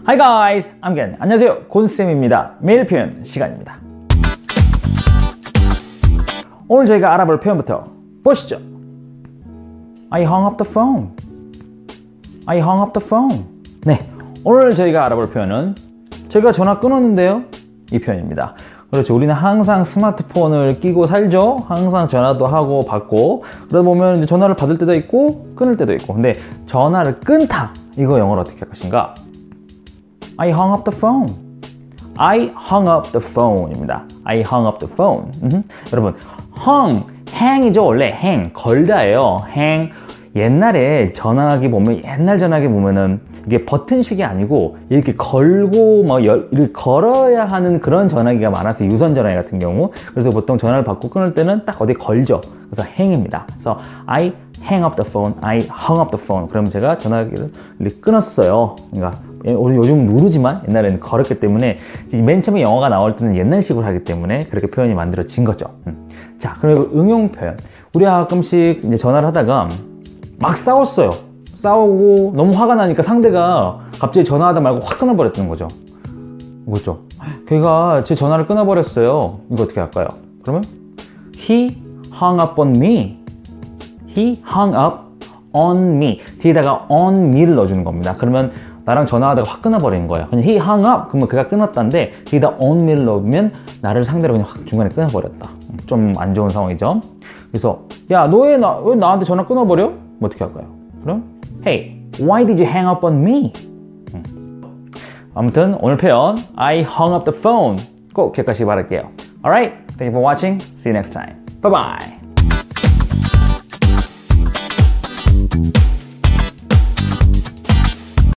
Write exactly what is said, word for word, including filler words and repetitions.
Hi guys, I'm Gen. 안녕하세요, 곤쌤입니다. 매일 표현 시간입니다. 오늘 저희가 알아볼 표현부터 보시죠. I hung up the phone. I hung up the phone. 네, 오늘 저희가 알아볼 표현은 제가 전화 끊었는데요, 이 표현입니다. 그렇죠. 우리는 항상 스마트폰을 끼고 살죠. 항상 전화도 하고 받고. 그러다 보면 이제 전화를 받을 때도 있고 끊을 때도 있고. 근데 전화를 끊다, 이거 영어로 어떻게 할 것인가? I hung up the phone. I hung up the phone입니다. I hung up the phone. 음흠. 여러분, hung, hang이죠. 원래 hang, 걸다예요. hang. 옛날에 전화기 보면, 옛날 전화기 보면은 이게 버튼식이 아니고 이렇게 걸고 막 열, 이렇게 걸어야 하는 그런 전화기가 많았어요. 유선 전화기 같은 경우. 그래서 보통 전화를 받고 끊을 때는 딱 어디 걸죠. 그래서 hang입니다. 그래서 I hang up the phone, I hung up the phone. 그러면 제가 전화기를 끊었어요. 그러니까 우리 요즘 누르지만 옛날에는 걸었기 때문에 맨 처음에 영어가 나올 때는 옛날식으로 하기 때문에 그렇게 표현이 만들어진 거죠. 음. 자, 그리고 응용 표현. 우리가 가끔씩 이제 전화를 하다가 막 싸웠어요. 싸우고 너무 화가 나니까 상대가 갑자기 전화하다 말고 확 끊어버렸던 거죠. 그렇죠? 걔가 제 전화를 끊어버렸어요. 이거 어떻게 할까요? 그러면 He hung up on me. He hung up on me. 뒤에다가 on me를 넣어주는 겁니다. 그러면 나랑 전화하다가 확 끊어버리는 거예요. 그냥 he hung up, 그러면 그가 끊었다인데 뒤에다 on me를 넣으면 나를 상대로 그냥 확 중간에 끊어버렸다. 좀 안 좋은 상황이죠. 그래서 야, 너 왜 나, 왜 나한테 전화 끊어버려? 뭐 어떻게 할까요? 그럼 Hey, why did you hang up on me? 음. 아무튼 오늘 표현 I hung up the phone 꼭 기억하시기 바랄게요. Alright, thank you for watching. See you next time. Bye bye.